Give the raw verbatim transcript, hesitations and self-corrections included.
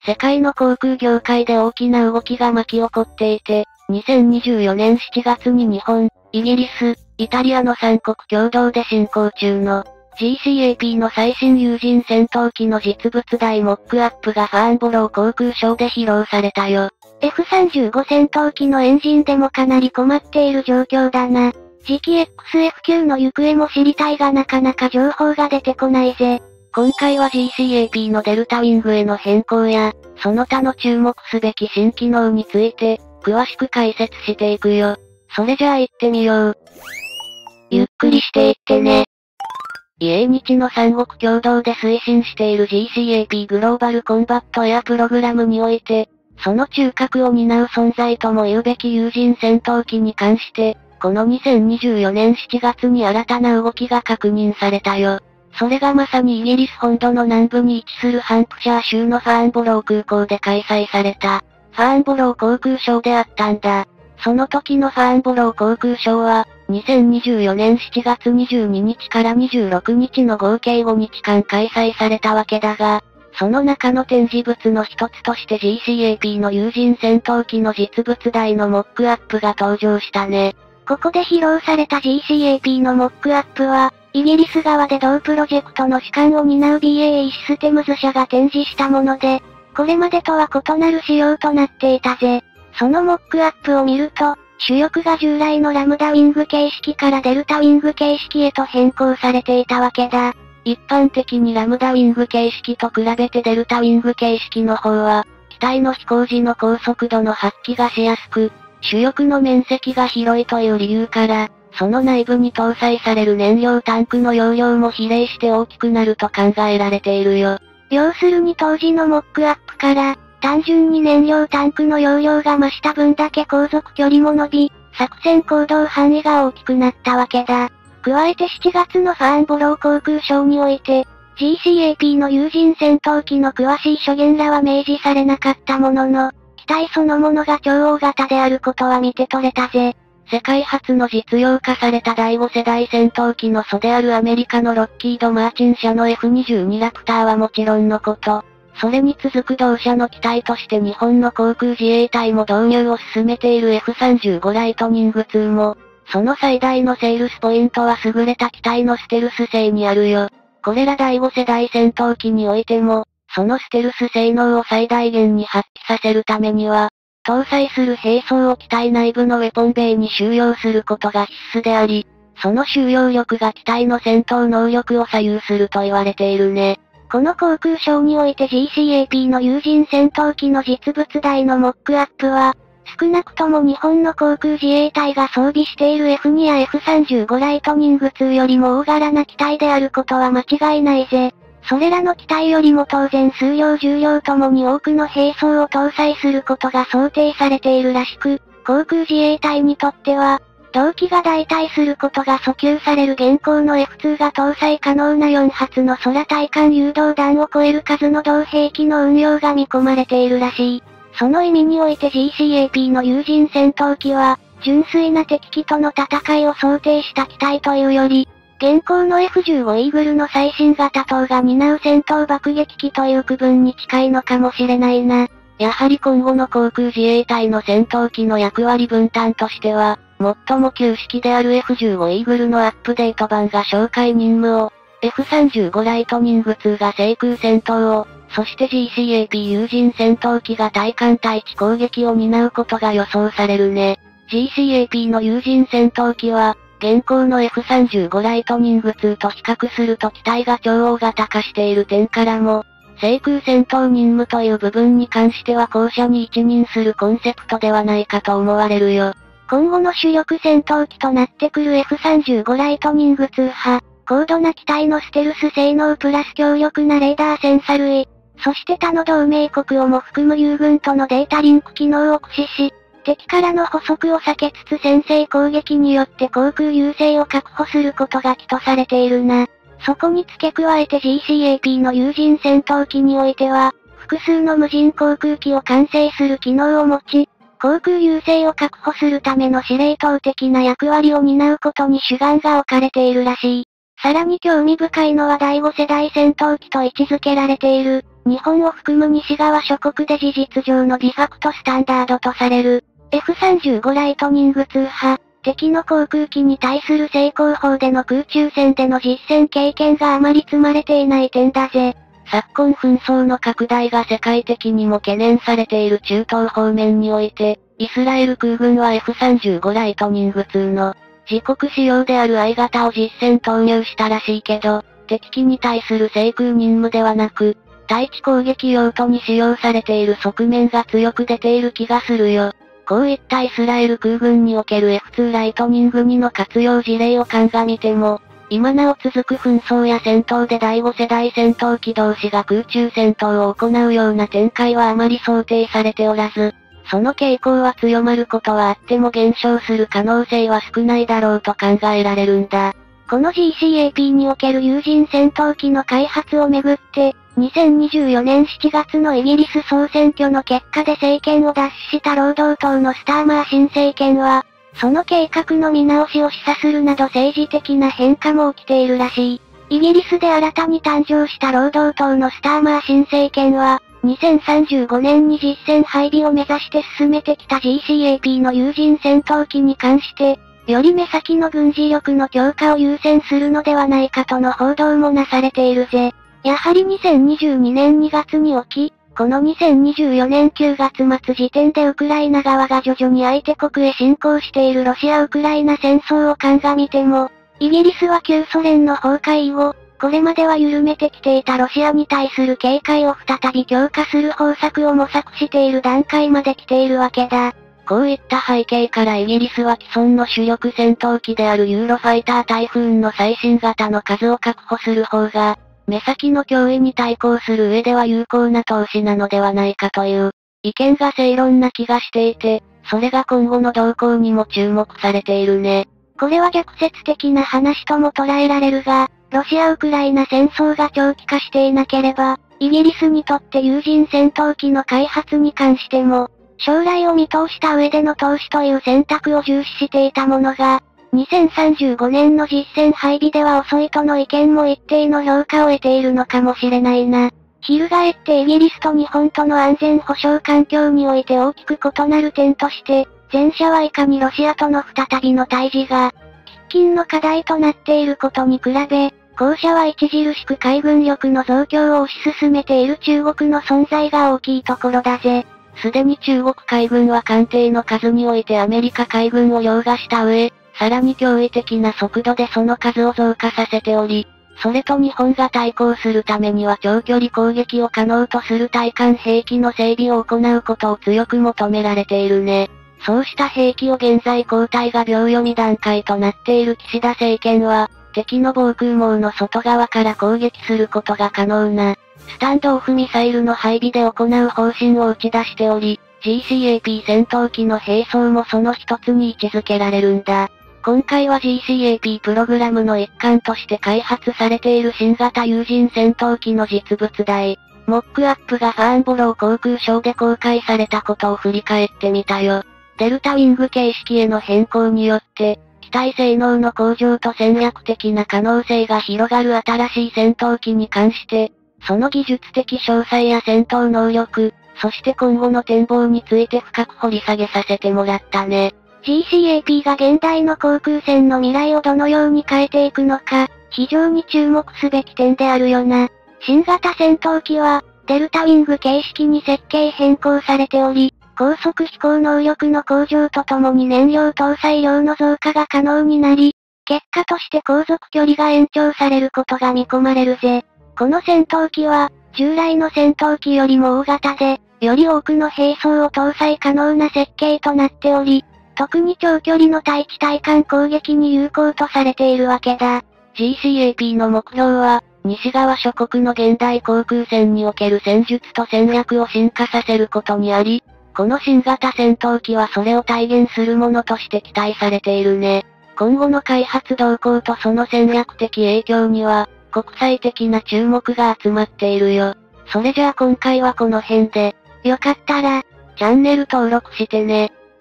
世界の航空業界で大きな動きが巻き起こっていて、にせんにじゅうよねんしちがつに日本、イギリス、イタリアのさんこく共同で進行中の ジーシーエーピー の最新有人戦闘機の実物大モックアップがファーンボロー航空ショーで披露されたよ。 エフさんじゅうご 戦闘機のエンジンでもかなり困っている状況だな。次期 エックスエフきゅう の行方も知りたいがなかなか情報が出てこないぜ。 今回は ジーシーエーピー のデルタウィングへの変更や、その他の注目すべき新機能について、詳しく解説していくよ。それじゃあ行ってみよう。 ゆっくりしていってね。 英日の三国共同で推進している ジーシーエーピー グローバルコンバットエアプログラムにおいて、その中核を担う存在とも言うべき有人戦闘機に関して、このにせんにじゅうよねんしちがつに新たな動きが確認されたよ。それがまさにイギリス本土の南部に位置するハンプシャー州のファーンボロー空港で開催された、ファーンボロー航空ショーであったんだ。その時のファーンボロー航空ショーは、にせんにじゅうよねんしちがつにじゅうににちからにじゅうろくにちの合計ごにちかん開催されたわけだが、その中の展示物の一つとして ジーシーエーピー の有人戦闘機の実物大のモックアップが登場したね。 ここで披露された ジーシーエーピー のモックアップは、イギリス側で同プロジェクトの主管を担う ビーエーイー システムズ社が展示したもので、これまでとは異なる仕様となっていたぜ。そのモックアップを見ると、主翼が従来のラムダウィング形式からデルタウィング形式へと変更されていたわけだ。 一般的にラムダウィング形式と比べてデルタウィング形式の方は、機体の飛行時の高速度の発揮がしやすく、主翼の面積が広いという理由から、その内部に搭載される燃料タンクの容量も比例して大きくなると考えられているよ。 要するに当時のモックアップから、単純に燃料タンクの容量が増した分だけ航続距離も伸び、作戦行動範囲が大きくなったわけだ。加えてしちがつのファーンボロー航空ショーにおいて、ジーシーエーピー の有人戦闘機の詳しい諸言らは明示されなかったものの、機体そのものが超大型であることは見て取れたぜ。 世界初の実用化されただいご世代戦闘機の祖であるアメリカのロッキード・マーチン社の エフにじゅうに ラプターはもちろんのこと、それに続く同社の機体として日本の航空自衛隊も導入を進めている エフさんじゅうご ライトニングツーも、その最大のセールスポイントは優れた機体のステルス性にあるよ。これらだいご世代戦闘機においても、そのステルス性能を最大限に発揮させるためには、搭載する兵装を機体内部のウェポンベイに収容することが必須であり、その収容力が機体の戦闘能力を左右すると言われているね。 この航空ショーにおいて ジーシーエーピー の有人戦闘機の実物大のモックアップは、少なくとも日本の航空自衛隊が装備している エフに や エフさんじゅうご ライトニングツーよりも大柄な機体であることは間違いないぜ。それらの機体よりも当然数量重量ともに多くの兵装を搭載することが想定されているらしく、航空自衛隊にとっては、同機が代替することが訴求される現行の エフツー が搭載可能なよんはつの空対艦誘導弾を超える数の同兵器の運用が見込まれているらしい。その意味において ジーシーエーピー の有人戦闘機は、純粋な敵機との戦いを想定した機体というより、現行の エフじゅうご イーグルの最新型等が担う戦闘爆撃機という区分に近いのかもしれないな。 やはり今後の航空自衛隊の戦闘機の役割分担としては、最も旧式である エフじゅうご イーグルのアップデート版が哨戒任務を、エフさんじゅうご ライトニングツーが制空戦闘を、そして ジーシーエーピー 有人戦闘機が対艦対地攻撃を担うことが予想されるね。ジーシーエーピー の有人戦闘機は、現行の エフさんじゅうご ライトニングツーと比較すると機体が超大型化している点からも、制空戦闘任務という部分に関しては後者に一任するコンセプトではないかと思われるよ。 今後の主力戦闘機となってくる エフさんじゅうご ライトニングツー派、高度な機体のステルス性能プラス強力なレーダーセンサ類、そして他の同盟国をも含む友軍とのデータリンク機能を駆使し、敵からの捕捉を避けつつ先制攻撃によって航空優勢を確保することが基とされているな。そこに付け加えて ジーシーエーピー の有人戦闘機においては、複数の無人航空機を管制する機能を持ち、航空優勢を確保するための司令塔的な役割を担うことに主眼が置かれているらしい。さらに興味深いのはだいご世代戦闘機と位置づけられている、 日本を含む西側諸国で事実上のディファクトスタンダードとされる、エフさんじゅうご ライトニング通波、敵の航空機に対する正攻法での空中戦での実戦経験があまり積まれていない点だぜ。 昨今紛争の拡大が世界的にも懸念されている中東方面において、イスラエル空軍は エフさんじゅうご ライトニングツーの自国仕様である アイ 型を実戦投入したらしいけど、敵機に対する制空任務ではなく、対地攻撃用途に使用されている側面が強く出ている気がするよ。こういったイスラエル空軍における エフツー ライトニングツーの活用事例を鑑みても、今なお続く紛争や戦闘でだいご世代戦闘機同士が空中戦闘を行うような展開はあまり想定されておらず、その傾向は強まることはあっても減少する可能性は少ないだろうと考えられるんだ。 この ジーシーエーピー における有人戦闘機の開発をめぐって、にせんにじゅうよねんしちがつのイギリス総選挙の結果で政権を奪取した労働党のスターマー新政権は、その計画の見直しを示唆するなど政治的な変化も起きているらしい。イギリスで新たに誕生した労働党のスターマー新政権は、にせんさんじゅうごねんに実戦配備を目指して進めてきた ジーシーエーピー の有人戦闘機に関して、より目先の軍事力の強化を優先するのではないかとの報道もなされているぜ。やはりにせんにじゅうにねんにがつに起き、このにせんにじゅうよねんくがつ末時点でウクライナ側が徐々に相手国へ侵攻しているロシア・ウクライナ戦争を鑑みても、イギリスは旧ソ連の崩壊以後、これまでは緩めてきていたロシアに対する警戒を再び強化する方策を模索している段階まで来ているわけだ。 こういった背景からイギリスは既存の主力戦闘機であるユーロファイタータイフーンの最新型の数を確保する方が、目先の脅威に対抗する上では有効な投資なのではないかという意見が正論な気がしていて、それが今後の動向にも注目されているね。 これは逆説的な話とも捉えられるが、ロシア・ウクライナ戦争が長期化していなければ、イギリスにとって有人戦闘機の開発に関しても、将来を見通した上での投資という選択を重視していたものが、にせんさんじゅうごねんの実戦配備では遅いとの意見も一定の評価を得ているのかもしれないな。翻ってイギリスと日本との安全保障環境において大きく異なる点として、前者はいかにロシアとの再びの対峙が、喫緊の課題となっていることに比べ、後者は著しく海軍力の増強を推し進めている中国の存在が大きいところだぜ。 すでに中国海軍は艦艇の数においてアメリカ海軍を凌駕した上、さらに驚異的な速度でその数を増加させており、それと日本が対抗するためには長距離攻撃を可能とする対艦兵器の整備を行うことを強く求められているね。そうした兵器を現在交代が秒読み段階となっている岸田政権は、敵の防空網の外側から攻撃することが可能な、スタンドオフミサイルの配備で行う方針を打ち出しており、ジーシーエーピー 戦闘機の並走もその一つに位置づけられるんだ。今回は ジーシーエーピー プログラムの一環として開発されている新型有人戦闘機の実物大、モックアップがファーンボロー航空ショーで公開されたことを振り返ってみたよ。デルタウィング形式への変更によって、機体性能の向上と戦略的な可能性が広がる新しい戦闘機に関して、その技術的詳細や戦闘能力、そして今後の展望について深く掘り下げさせてもらったね。 ジーシーエーピー が現代の航空戦の未来をどのように変えていくのか、非常に注目すべき点であるよな。新型戦闘機は、デルタウィング形式に設計変更されており、高速飛行能力の向上とともに燃料搭載量の増加が可能になり、結果として航続距離が延長されることが見込まれるぜ。この戦闘機は、従来の戦闘機よりも大型で、より多くの兵装を搭載可能な設計となっており、特に長距離の対地対艦攻撃に有効とされているわけだ。 ジーシーエーピー の目標は、西側諸国の現代航空戦における戦術と戦略を進化させることにあり、この新型戦闘機はそれを体現するものとして期待されているね。今後の開発動向とその戦略的影響には、国際的な注目が集まっているよ。それじゃあ今回はこの辺で、 よかったら、 チャンネル登録してね。